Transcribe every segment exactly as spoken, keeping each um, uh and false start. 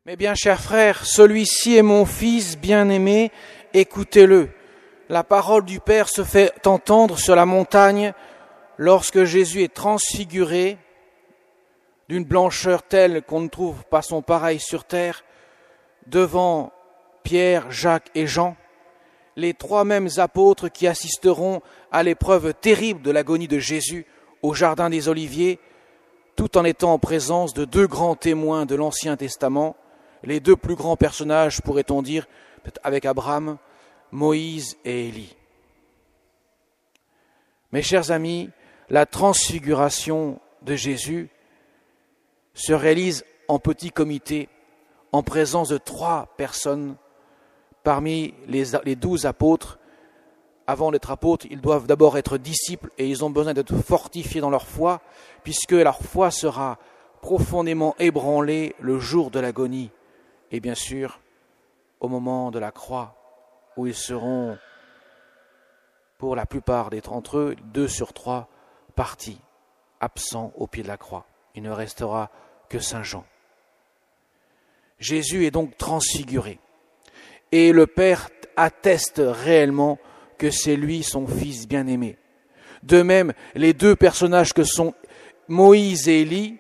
Mais bien, chers frères, celui-ci est mon Fils bien-aimé, écoutez-le. La parole du Père se fait entendre sur la montagne lorsque Jésus est transfiguré d'une blancheur telle qu'on ne trouve pas son pareil sur terre, devant Pierre, Jacques et Jean, les trois mêmes apôtres qui assisteront à l'épreuve terrible de l'agonie de Jésus au Jardin des Oliviers, tout en étant en présence de deux grands témoins de l'Ancien Testament, les deux plus grands personnages, pourrait-on dire, avec Abraham, Moïse et Élie. Mes chers amis, la transfiguration de Jésus se réalise en petit comité, en présence de trois personnes parmi les, les douze apôtres. Avant d'être apôtres, ils doivent d'abord être disciples et ils ont besoin d'être fortifiés dans leur foi, puisque leur foi sera profondément ébranlée le jour de l'agonie et bien sûr au moment de la croix, où ils seront, pour la plupart d'entre eux, deux sur trois, partis, absents au pied de la croix. Il ne restera que Saint Jean. Jésus est donc transfiguré, et le Père atteste réellement que c'est lui son Fils bien-aimé. De même, les deux personnages que sont Moïse et Élie,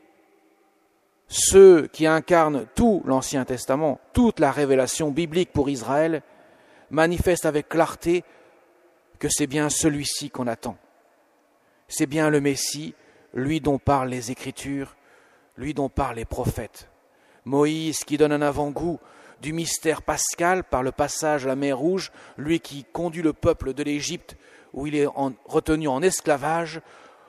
ceux qui incarnent tout l'Ancien Testament, toute la révélation biblique pour Israël, manifestent avec clarté que c'est bien celui-ci qu'on attend. C'est bien le Messie, lui dont parlent les Écritures, lui dont parlent les prophètes. Moïse qui donne un avant-goût du mystère pascal par le passage à la mer Rouge, lui qui conduit le peuple de l'Égypte où il est en, retenu en esclavage,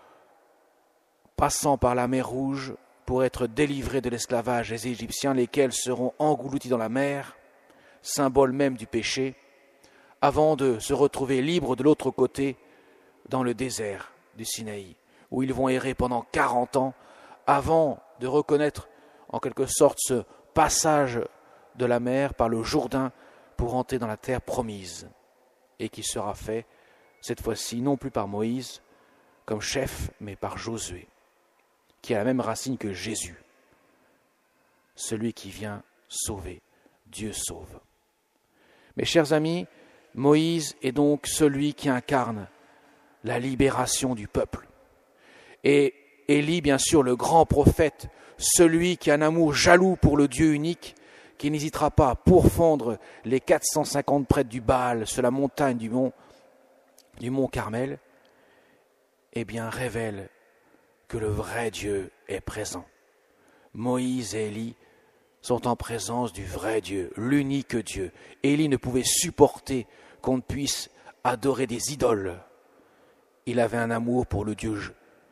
passant par la mer Rouge pour être délivré de l'esclavage des Égyptiens, lesquels seront engloutis dans la mer, symbole même du péché, avant de se retrouver libres de l'autre côté, dans le désert du Sinaï, où ils vont errer pendant quarante ans, avant de reconnaître en quelque sorte ce passage de la mer par le Jourdain pour entrer dans la terre promise, et qui sera fait, cette fois-ci, non plus par Moïse comme chef, mais par Josué, qui a la même racine que Jésus, celui qui vient sauver, Dieu sauve. Mes chers amis, Moïse est donc celui qui incarne la libération du peuple. Et Élie, bien sûr, le grand prophète, celui qui a un amour jaloux pour le Dieu unique, qui n'hésitera pas à pourfendre les quatre cent cinquante prêtres du Baal sur la montagne du mont, du mont Carmel, eh bien révèle que le vrai Dieu est présent. Moïse et Élie sont en présence du vrai Dieu, l'unique Dieu. Élie ne pouvait supporter qu'on ne puisse adorer des idoles. Il avait un amour pour le Dieu,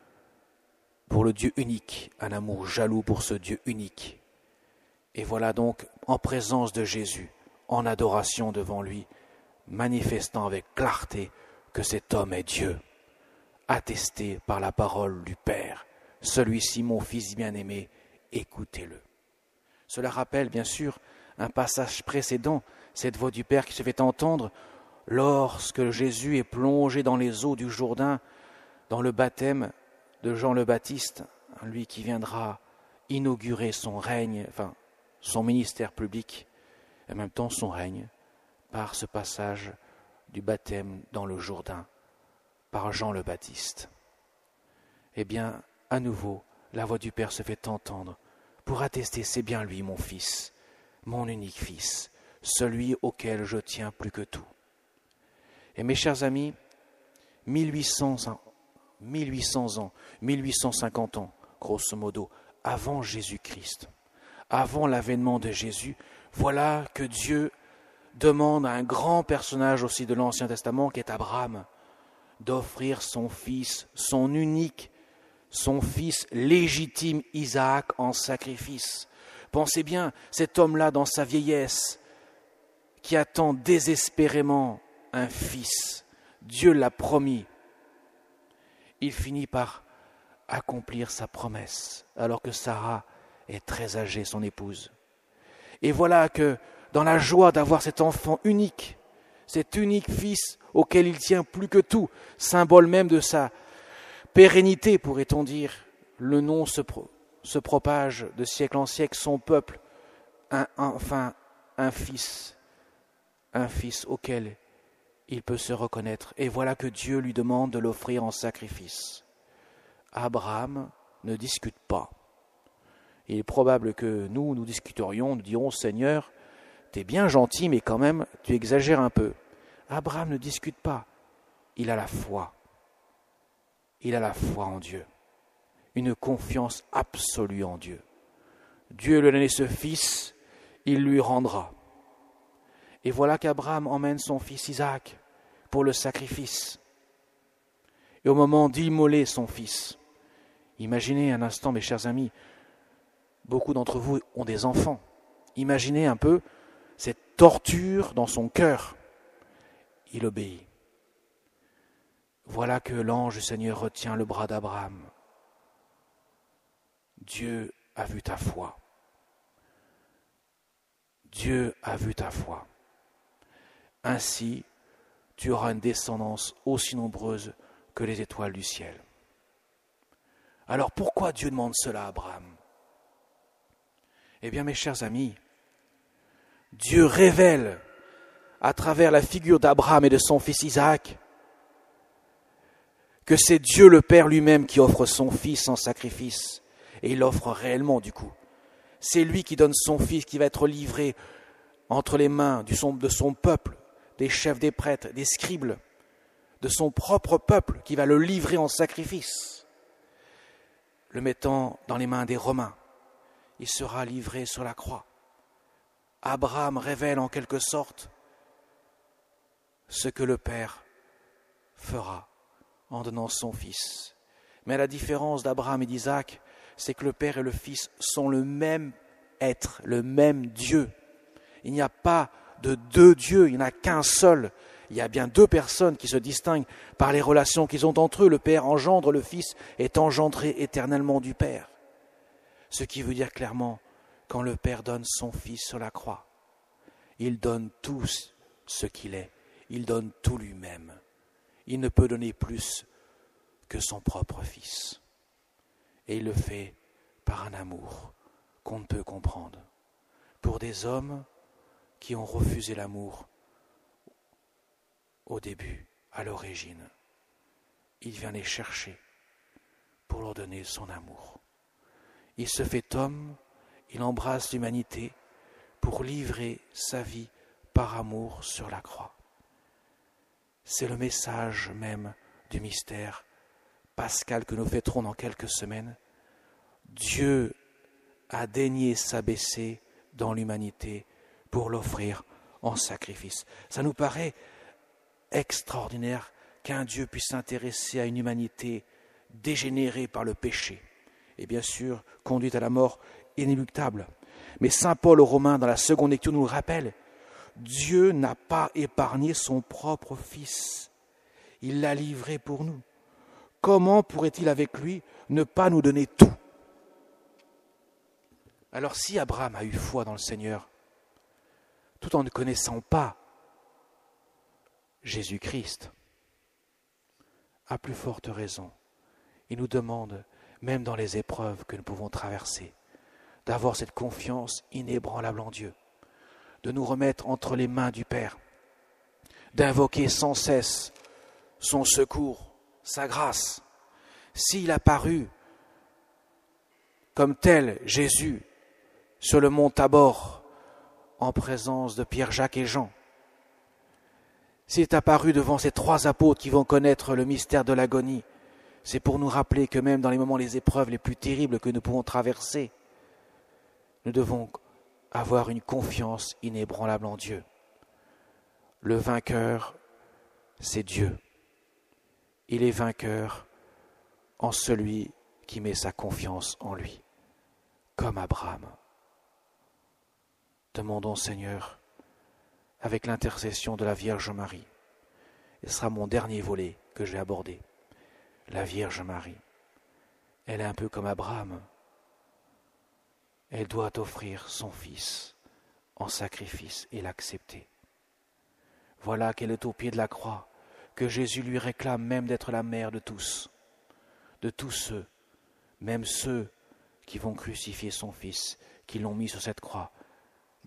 pour le Dieu unique, un amour jaloux pour ce Dieu unique. Et voilà donc, en présence de Jésus, en adoration devant lui, manifestant avec clarté que cet homme est Dieu, attesté par la parole du Père. Celui-ci, mon Fils bien-aimé, écoutez-le. Cela rappelle bien sûr un passage précédent, cette voix du Père qui se fait entendre lorsque Jésus est plongé dans les eaux du Jourdain, dans le baptême de Jean le Baptiste, lui qui viendra inaugurer son règne, enfin son ministère public, et en même temps son règne, par ce passage du baptême dans le Jourdain, par Jean le Baptiste. Eh bien, à nouveau, la voix du Père se fait entendre pour attester, c'est bien lui, mon Fils, mon unique Fils, celui auquel je tiens plus que tout. Et mes chers amis, mille huit cents ans, mille huit cents ans, mille huit cent cinquante ans, grosso modo, avant Jésus-Christ, avant l'avènement de Jésus, voilà que Dieu demande à un grand personnage aussi de l'Ancien Testament, qui est Abraham, d'offrir son fils, son unique, son fils légitime Isaac en sacrifice. Pensez bien, cet homme-là dans sa vieillesse, qui attend désespérément un fils, Dieu l'a promis. Il finit par accomplir sa promesse, alors que Sarah est très âgée, son épouse. Et voilà que, dans la joie d'avoir cet enfant unique, cet unique fils auquel il tient plus que tout, symbole même de sa pérennité, pourrait-on dire, le nom se, pro- se propage de siècle en siècle, son peuple un, enfin un fils, un fils auquel il peut se reconnaître. Et voilà que Dieu lui demande de l'offrir en sacrifice. Abraham ne discute pas. Il est probable que nous, nous discuterions, nous dirons, Seigneur, t'es bien gentil, mais quand même, tu exagères un peu. Abraham ne discute pas. Il a la foi. Il a la foi en Dieu. Une confiance absolue en Dieu. Dieu lui a donné ce fils, il lui rendra. Et voilà qu'Abraham emmène son fils Isaac pour le sacrifice. Et au moment d'immoler son fils, imaginez un instant, mes chers amis, beaucoup d'entre vous ont des enfants. Imaginez un peu cette torture dans son cœur. Il obéit. Voilà que l'ange du Seigneur retient le bras d'Abraham. Dieu a vu ta foi. Dieu a vu ta foi. Ainsi, tu auras une descendance aussi nombreuse que les étoiles du ciel. Alors pourquoi Dieu demande cela à Abraham ? Eh bien, mes chers amis, Dieu révèle à travers la figure d'Abraham et de son fils Isaac que c'est Dieu le Père lui-même qui offre son fils en sacrifice. Et il l'offre réellement du coup. C'est lui qui donne son fils qui va être livré entre les mains de son, de son peuple, des chefs des prêtres, des scribes, de son propre peuple, qui va le livrer en sacrifice, le mettant dans les mains des Romains. Il sera livré sur la croix. Abraham révèle en quelque sorte ce que le Père fera en donnant son fils. Mais la différence d'Abraham et d'Isaac, c'est que le Père et le Fils sont le même être, le même Dieu. Il n'y a pas de deux dieux, il n'y en a qu'un seul. Il y a bien deux personnes qui se distinguent par les relations qu'ils ont entre eux. Le Père engendre, le Fils est engendré éternellement du Père. Ce qui veut dire clairement, quand le Père donne son Fils sur la croix, il donne tout ce qu'il est, il donne tout lui-même. Il ne peut donner plus que son propre Fils. Et il le fait par un amour qu'on ne peut comprendre. Pour des hommes qui ont refusé l'amour au début, à l'origine, il vient les chercher pour leur donner son amour. Il se fait homme, il embrasse l'humanité pour livrer sa vie par amour sur la croix. C'est le message même du mystère pascal que nous fêterons dans quelques semaines. Dieu a daigné s'abaisser dans l'humanité pour l'offrir en sacrifice. Ça nous paraît extraordinaire qu'un Dieu puisse s'intéresser à une humanité dégénérée par le péché et bien sûr conduite à la mort inéluctable. Mais saint Paul aux Romains, dans la seconde lecture, nous le rappelle, Dieu n'a pas épargné son propre Fils. Il l'a livré pour nous. Comment pourrait-il avec lui ne pas nous donner tout ? Alors si Abraham a eu foi dans le Seigneur, tout en ne connaissant pas Jésus-Christ, à plus forte raison, il nous demande, même dans les épreuves que nous pouvons traverser, d'avoir cette confiance inébranlable en Dieu, de nous remettre entre les mains du Père, d'invoquer sans cesse son secours, sa grâce. S'il a paru comme tel Jésus sur le mont Tabor en présence de Pierre, Jacques et Jean, s'il est apparu devant ces trois apôtres qui vont connaître le mystère de l'agonie, c'est pour nous rappeler que même dans les moments, les épreuves les plus terribles que nous pouvons traverser, nous devons avoir une confiance inébranlable en Dieu. Le vainqueur, c'est Dieu. Il est vainqueur en celui qui met sa confiance en lui, comme Abraham. Demandons, Seigneur, avec l'intercession de la Vierge Marie, et ce sera mon dernier volet que je vais aborder, la Vierge Marie. Elle est un peu comme Abraham. Elle doit offrir son Fils en sacrifice et l'accepter. Voilà qu'elle est au pied de la croix, que Jésus lui réclame même d'être la mère de tous, de tous ceux, même ceux qui vont crucifier son Fils, qui l'ont mis sur cette croix,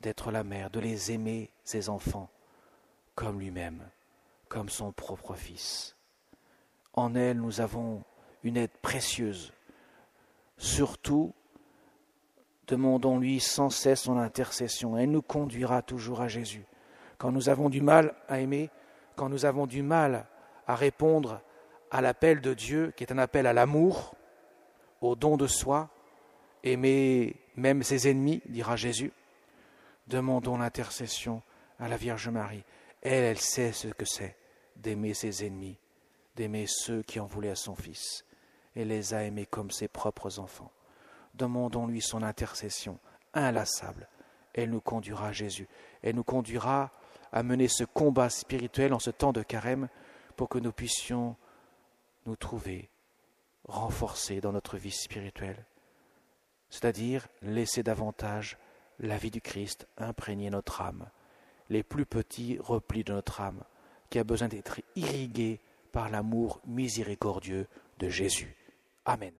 d'être la mère, de les aimer, ses enfants, comme lui-même, comme son propre Fils. En elle, nous avons une aide précieuse. Surtout, demandons-lui sans cesse son intercession. Elle nous conduira toujours à Jésus. Quand nous avons du mal à aimer, quand nous avons du mal à répondre à l'appel de Dieu, qui est un appel à l'amour, au don de soi, aimer même ses ennemis, dira Jésus, demandons l'intercession à la Vierge Marie. Elle, elle sait ce que c'est d'aimer ses ennemis, d'aimer ceux qui en voulaient à son Fils. Elle les a aimés comme ses propres enfants. Demandons-lui son intercession inlassable. Elle nous conduira à Jésus. Elle nous conduira à mener ce combat spirituel en ce temps de carême pour que nous puissions nous trouver renforcés dans notre vie spirituelle, c'est-à-dire laisser davantage la vie du Christ imprégner notre âme, les plus petits replis de notre âme, qui a besoin d'être irrigué par l'amour miséricordieux de Jésus. Amen.